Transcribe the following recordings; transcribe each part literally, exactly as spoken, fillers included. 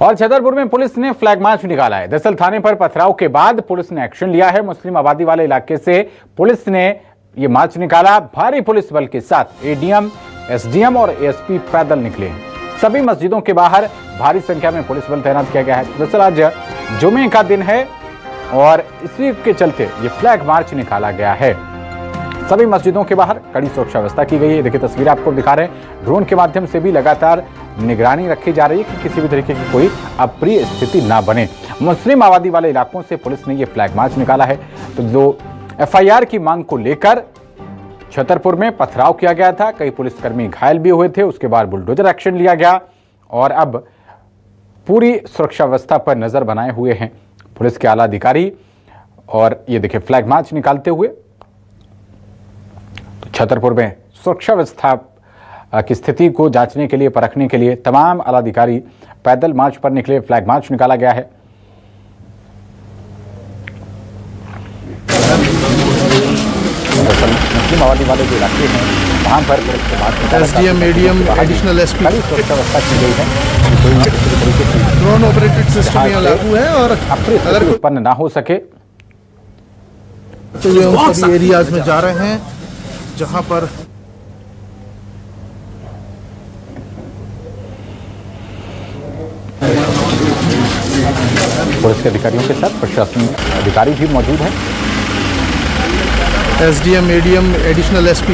और छतरपुर में पुलिस ने फ्लैग मार्च निकाला है। दरअसल थाने पर पथराव के बाद पुलिस ने एक्शन लिया है। मुस्लिम आबादी वाले इलाके से पुलिस ने ये मार्च निकाला। भारी पुलिस बल के साथ एडीएम, एसडीएम और एएसपी पैदल निकले। सभी मस्जिदों के बाहर भारी संख्या में पुलिस बल तैनात किया गया है। दरअसल आज जुमे का दिन है और इसी के चलते ये फ्लैग मार्च निकाला गया है। सभी मस्जिदों के बाहर कड़ी सुरक्षा व्यवस्था की गई है। देखिए तस्वीरें आपको दिखा रहे हैं। ड्रोन के माध्यम से भी लगातार निगरानी रखी जा रही है कि किसी भी तरीके की कोई अप्रिय स्थिति ना बने। मुस्लिम आबादी वाले इलाकों से पुलिस ने ये फ्लैग मार्च निकाला है। तो जो एफआईआर की मांग को लेकर छतरपुर में पथराव किया गया था, कई पुलिसकर्मी घायल भी हुए थे। उसके बाद बुलडोजर एक्शन लिया गया और अब पूरी सुरक्षा व्यवस्था पर नजर बनाए हुए हैं पुलिस के आला अधिकारी। और ये देखिए फ्लैग मार्च निकालते हुए तो छतरपुर में सुरक्षा व्यवस्था की स्थिति को जांचने के लिए, परखने के लिए तमाम आला अधिकारी पैदल मार्च पर निकले। फ्लैग मार्च निकाला गया है। मुस्लिम आबादी वाले जो इलाके हैं वहां पर पुलिस के बाद एसडीएम, एडीएम, एडिशनल एसपी सुरक्षा व्यवस्था की गई है। ड्रोन ऑपरेटेड सिस्टम यहाँ लागू है और अगर उत्पन्न ना हो सके तो ये उन सभी एरियाज में जा रहे हैं जहां पर पुलिस के अधिकारियों के साथ प्रशासनिक अधिकारी भी मौजूद हैं। SDM, ADM, additional SP.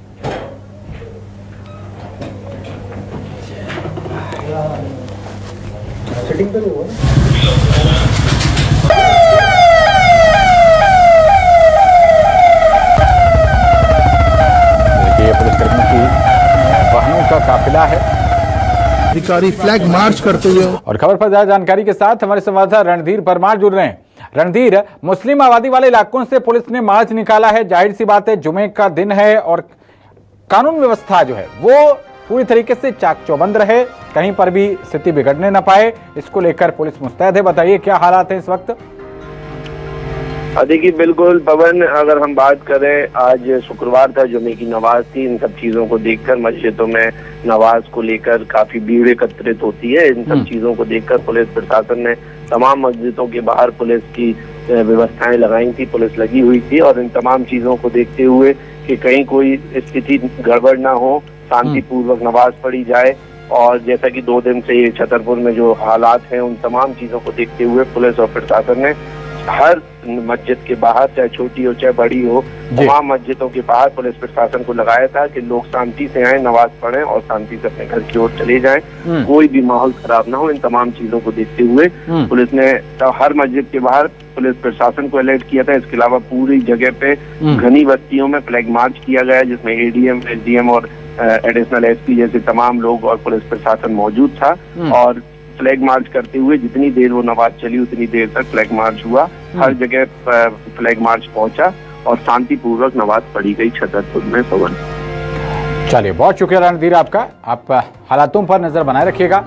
देखिए पुलिसकर्मियों की वाहनों का काफिला है। अधिकारी फ्लैग मार्च करते हुए। और खबर पर ज्यादा जानकारी के साथ हमारे संवाददाता रणधीर परमार जुड़ रहे हैं। रणधीर, मुस्लिम आबादी वाले इलाकों से पुलिस ने मार्च निकाला है। जाहिर सी बात है जुमे का दिन है और कानून व्यवस्था जो है वो पूरी तरीके से चाक चौबंद रहे, कहीं पर भी स्थिति बिगड़ने न पाए, इसको लेकर पुलिस मुस्तैद है। बताइए क्या हालात है इस वक्त? देखिए बिल्कुल पवन, अगर हम बात करें, आज शुक्रवार था, जुमे की नमाज थी। इन सब चीजों को देखकर मस्जिदों में नमाज को लेकर काफी भीड़ एकत्रित होती है। इन सब चीजों को देखकर पुलिस प्रशासन ने तमाम मस्जिदों के बाहर पुलिस की व्यवस्थाएं लगाई थी, पुलिस लगी हुई थी। और इन तमाम चीजों को देखते हुए कि कहीं कोई स्थिति गड़बड़ ना हो, शांतिपूर्वक नमाज पढ़ी जाए। और जैसा कि दो दिन से छतरपुर में जो हालात हैं, उन तमाम चीजों को देखते हुए पुलिस और प्रशासन ने हर मस्जिद के बाहर, चाहे छोटी हो चाहे बड़ी हो, तमाम मस्जिदों के बाहर पुलिस प्रशासन को लगाया था कि लोग शांति से आए, नमाज पढ़ें और शांति से अपने घर की ओर चले जाएं, कोई भी माहौल खराब ना हो। इन तमाम चीजों को देखते हुए पुलिस ने हर मस्जिद के बाहर पुलिस प्रशासन को अलर्ट किया था। इसके अलावा पूरी जगह पे घनी बस्तियों में फ्लैग मार्च किया गया, जिसमें एडीएम, एसडीएम और एडिशनल एसपी जैसे तमाम लोग और पुलिस प्रशासन मौजूद था। और फ्लैग मार्च करते हुए जितनी देर वो नमाज चली उतनी देर तक फ्लैग मार्च हुआ। हर जगह फ्लैग मार्च पहुंचा और शांतिपूर्वक नमाज पढ़ी गई छतरपुर में। पवन, चलिए बहुत शुक्रिया रणधीर आपका। आप हालातों पर नजर बनाए रखिएगा।